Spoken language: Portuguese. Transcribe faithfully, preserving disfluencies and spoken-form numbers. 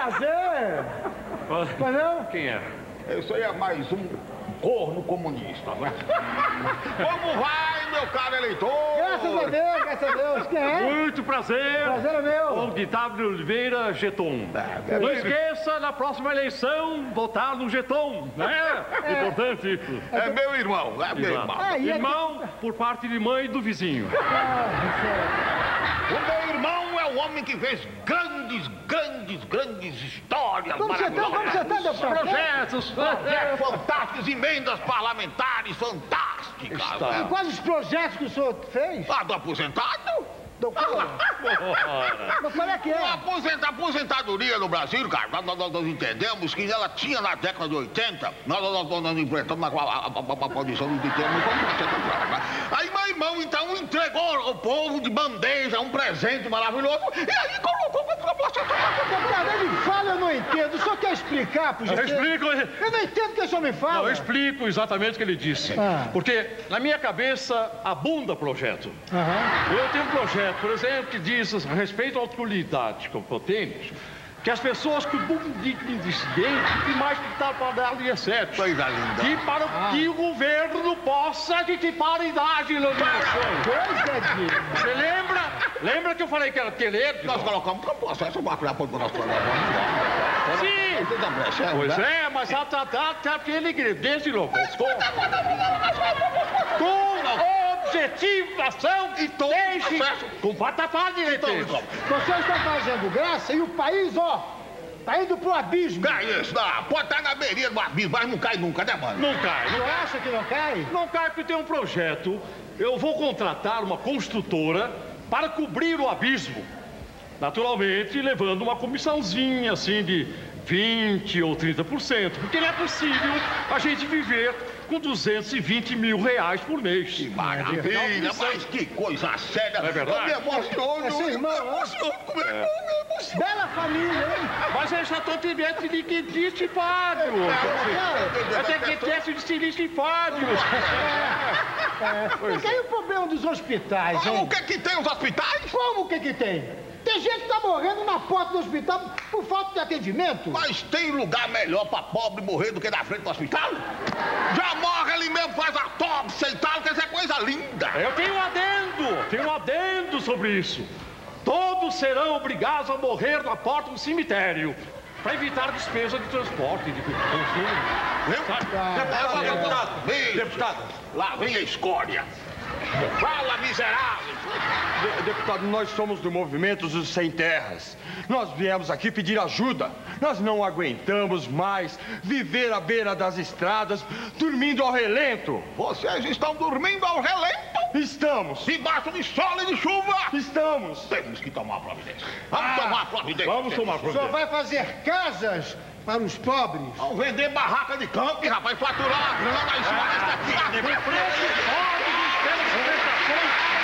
prazer. Mas não? Quem é? Isso aí é mais um corno comunista, né? Como vai, meu caro eleitor? Graças a Deus, graças a Deus. Quem é? Muito prazer. Prazer é meu. O de W. Oliveira Geton. Não esqueça, na próxima eleição, votar no Geton, né? É importante isso. É meu irmão, é meu Exato. irmão. Ah, e é Irmão por parte de mãe do vizinho. O meu irmão é o homem que fez grandes, grandes, grandes histórias Como você tá, como você tá, deputado? Projetos. É, fantásticas, emendas parlamentares fantásticas. Está. né? E quais os projetos que o senhor fez? Ah, do aposentado? Do Ora. Mas qual é que A é? aposenta- aposentadoria no Brasil, cara, nós, nós- nós entendemos que ela tinha na década de oitenta, nós, nós, nós, nós enfrentamos a, a, a, a condição de termos. Aí meu irmão, então, entregou ao povo de bandeja um presente maravilhoso e aí colocou contra a aposentadoria. Deputado, ele fala, eu não entendo. O senhor quer explicar pro Eu gente? explico. Eu não entendo o que o senhor me fala. Não, eu explico exatamente o que ele disse. Ah. Porque na minha cabeça abunda projeto. Aham. Eu tenho um projeto, por exemplo, que diz a respeito à autoridade competente, que as pessoas que o digno dissidente que mais que está para dar I S F. Coisa linda. Que para Ah. que o governo possa equipar a idade na eleições. Coisa de... Você lembra? Lembra que eu falei que era querer? Nós colocamos para processo, uma para o nosso Sim! Pois é, mas até até aquele desde logo. Com objetivação e deixe com patapá direito. Vocês estão fazendo graça e o país, ó, tá indo pro abismo. Cai isso, não. Pode estar na beirinha do abismo, mas não cai nunca, né, mano? Não cai. O senhor acha que não cai? Não cai porque tem um projeto. Eu vou contratar uma construtora para cobrir o abismo. Naturalmente, levando uma comissãozinha, assim, de vinte ou trinta por cento. Porque não é possível a gente viver com duzentos e vinte mil reais por mês. Que maravilha, mas que coisa séria. É verdade? Eu me emociono. É seu irmão, eu me ó. emociono, como é bom, me emociono. Bela família, hein? Mas eles já estão tendo de que dissipado. Eu tenho que ter esse de dissipado. Mas aí o problema dos hospitais, Ah, hein? o que que tem os hospitais? Como o que que tem? Tem gente que tá morrendo na porta do hospital por falta de atendimento. Mas tem lugar melhor pra pobre morrer do que na frente do hospital? Já morre ali mesmo, faz autópsia e tal, que essa é coisa linda. Eu tenho um adendo, tenho um adendo sobre isso. Todos serão obrigados a morrer na porta do cemitério, para evitar despesa de transporte, de consumo. Viu? Ah, Deputado, deputado, Deputado. deputado, lá vem a escória. Fala, miserável. De- Deputado, nós somos do movimento dos Sem Terras. Nós viemos aqui pedir ajuda. Nós não aguentamos mais viver à beira das estradas, dormindo ao relento. Vocês estão dormindo ao relento? Estamos. Debaixo de sol e de chuva? Estamos. Temos que tomar providência. Vamos tomar providência. Vamos tomar O senhor providência. vai fazer casas para os pobres? Vamos vender barraca de campo, rapaz, faturar uma grana em cima dessa aqui. Pelas prestações